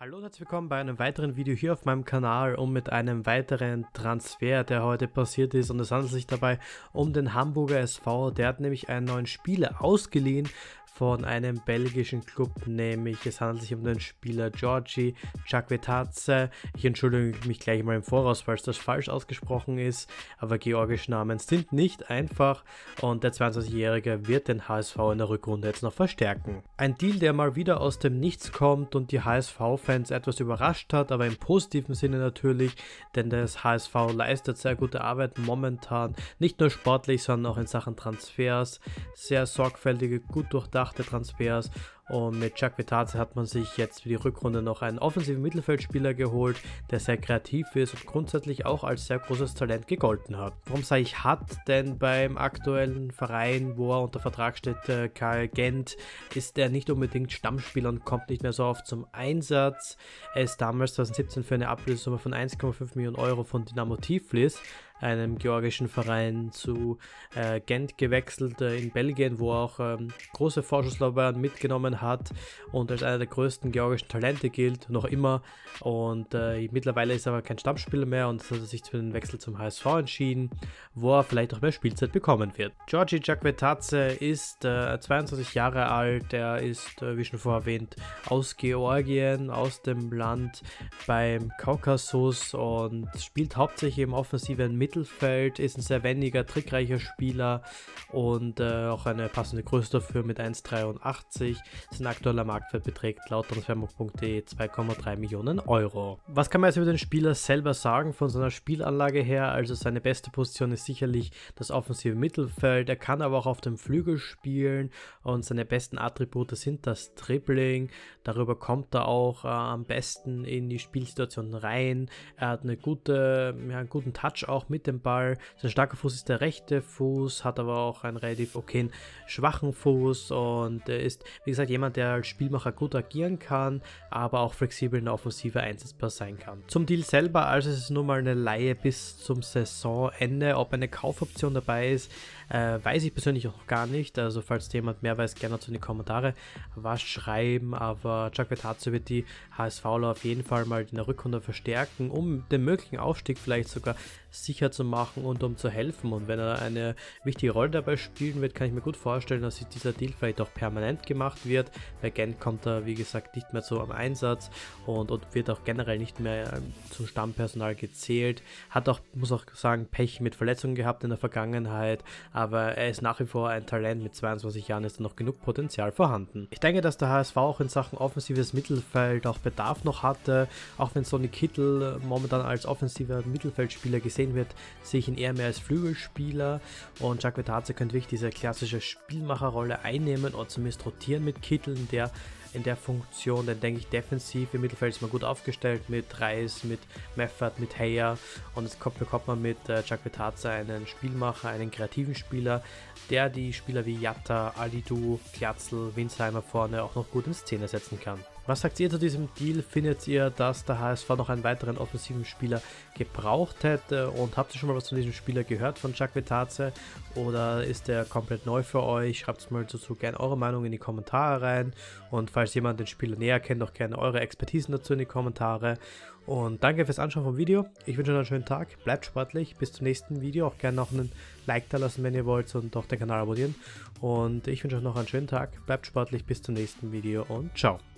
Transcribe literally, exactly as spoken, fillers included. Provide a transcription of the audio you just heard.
Hallo und herzlich willkommen bei einem weiteren Video hier auf meinem Kanal und mit einem weiteren Transfer, der heute passiert ist, und es handelt sich dabei um den Hamburger S V. Der hat nämlich einen neuen Spieler ausgeliehen von einem belgischen Club, nämlich es handelt sich um den Spieler Georgi Chakvetadze. Ich entschuldige mich gleich mal im Voraus, falls das falsch ausgesprochen ist, aber georgische Namen sind nicht einfach und der zweiundzwanzigjährige wird den H S V in der Rückrunde jetzt noch verstärken. Ein Deal, der mal wieder aus dem Nichts kommt und die H S V-Fans etwas überrascht hat, aber im positiven Sinne natürlich, denn das H S V leistet sehr gute Arbeit momentan, nicht nur sportlich, sondern auch in Sachen Transfers, sehr sorgfältige, gut durchdachte Transfers, und mit Chakvetadze hat man sich jetzt für die Rückrunde noch einen offensiven Mittelfeldspieler geholt, der sehr kreativ ist und grundsätzlich auch als sehr großes Talent gegolten hat. Warum sage ich hat? Denn beim aktuellen Verein, wo er unter Vertrag steht, äh, K L Gent, ist er nicht unbedingt Stammspieler und kommt nicht mehr so oft zum Einsatz. Er ist damals zweitausendsiebzehn für eine Ablösesumme von eins Komma fünf Millionen Euro von Dynamo Tiflis, einem georgischen Verein, zu äh, Gent gewechselt äh, in Belgien, wo er auch ähm, große Vorschusslorbeeren mitgenommen hat und als einer der größten georgischen Talente gilt, noch immer. Und äh, mittlerweile ist er aber kein Stammspieler mehr und hat sich für den Wechsel zum H S V entschieden, wo er vielleicht auch mehr Spielzeit bekommen wird. Georgi Chakvetadze ist äh, zweiundzwanzig Jahre alt, er ist, äh, wie schon vorher erwähnt, aus Georgien, aus dem Land beim Kaukasus und spielt hauptsächlich im offensiven Mittelfeld, ist ein sehr wendiger, trickreicher Spieler und äh, auch eine passende Größe dafür mit eins Komma dreiundachtzig. Sein aktueller Marktwert beträgt laut transfermarkt punkt de zwei Komma drei Millionen Euro. Was kann man jetzt über den Spieler selber sagen von seiner Spielanlage her? Also seine beste Position ist sicherlich das offensive Mittelfeld, er kann aber auch auf dem Flügel spielen und seine besten Attribute sind das Dribbling. Darüber kommt er auch äh, am besten in die Spielsituation rein. Er hat eine gute, ja, einen guten Touch auch mit dem Ball. Sein starker Fuß ist der rechte Fuß, hat aber auch einen relativ okayen schwachen Fuß und er ist, wie gesagt, jemand, der als Spielmacher gut agieren kann, aber auch flexibel in der Offensive einsetzbar sein kann. Zum Deal selber, also es ist nur mal eine Leihe bis zum Saisonende. Ob eine Kaufoption dabei ist, äh, weiß ich persönlich auch noch gar nicht. Also falls jemand mehr weiß, gerne dazu in die Kommentare was schreiben, aber Chakvetadze wird die H S Vler auf jeden Fall mal in der Rückrunde verstärken, um den möglichen Aufstieg vielleicht sogar sicher zu machen und um zu helfen. Und wenn er eine wichtige Rolle dabei spielen wird, kann ich mir gut vorstellen, dass dieser Deal vielleicht auch permanent gemacht wird. Bei Gent kommt er, wie gesagt, nicht mehr so am Einsatz und, und wird auch generell nicht mehr ähm, zum Stammpersonal gezählt. Hat auch, muss auch sagen, Pech mit Verletzungen gehabt in der Vergangenheit, aber er ist nach wie vor ein Talent. Mit zweiundzwanzig Jahren ist da noch genug Potenzial vorhanden. Ich denke, dass der H S V auch in Sachen offensives Mittelfeld auch Bedarf noch hatte, auch wenn Sonny Kittel momentan als offensiver Mittelfeldspieler gesehen wird, sehe ich ihn eher mehr als Flügelspieler, und Chakvetadze könnte wirklich diese klassische Spielmacherrolle einnehmen oder zumindest rotieren mit Kittel in der, in der Funktion. Dann denke ich, defensiv im Mittelfeld ist man gut aufgestellt mit Reis, mit Meffert, mit Heyer, und jetzt kommt, bekommt man mit äh, Chakvetadze einen Spielmacher, einen kreativen Spieler, der die Spieler wie Jatta, Alidu, Glatzel, Winsheimer vorne auch noch gut in Szene setzen kann. Was sagt ihr zu diesem Deal? Findet ihr, dass der H S V noch einen weiteren offensiven Spieler gebraucht hätte? Und habt ihr schon mal was von diesem Spieler gehört, von Chakvetadze? Oder ist der komplett neu für euch? Schreibt es mal dazu gerne eure Meinung in die Kommentare rein. Und falls jemand den Spieler näher kennt, auch gerne eure Expertisen dazu in die Kommentare. Und danke fürs Anschauen vom Video. Ich wünsche euch einen schönen Tag. Bleibt sportlich. Bis zum nächsten Video. Auch gerne noch einen Like da lassen, wenn ihr wollt, und auch den Kanal abonnieren. Und ich wünsche euch noch einen schönen Tag. Bleibt sportlich. Bis zum nächsten Video und ciao.